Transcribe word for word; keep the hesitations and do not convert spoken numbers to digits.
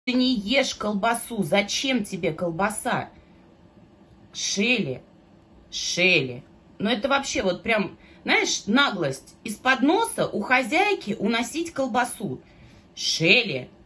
Ты не ешь колбасу. Зачем тебе колбаса? Шелли, Шелли. Ну это вообще вот прям, знаешь, наглость из-под носа у хозяйки уносить колбасу. Шелли.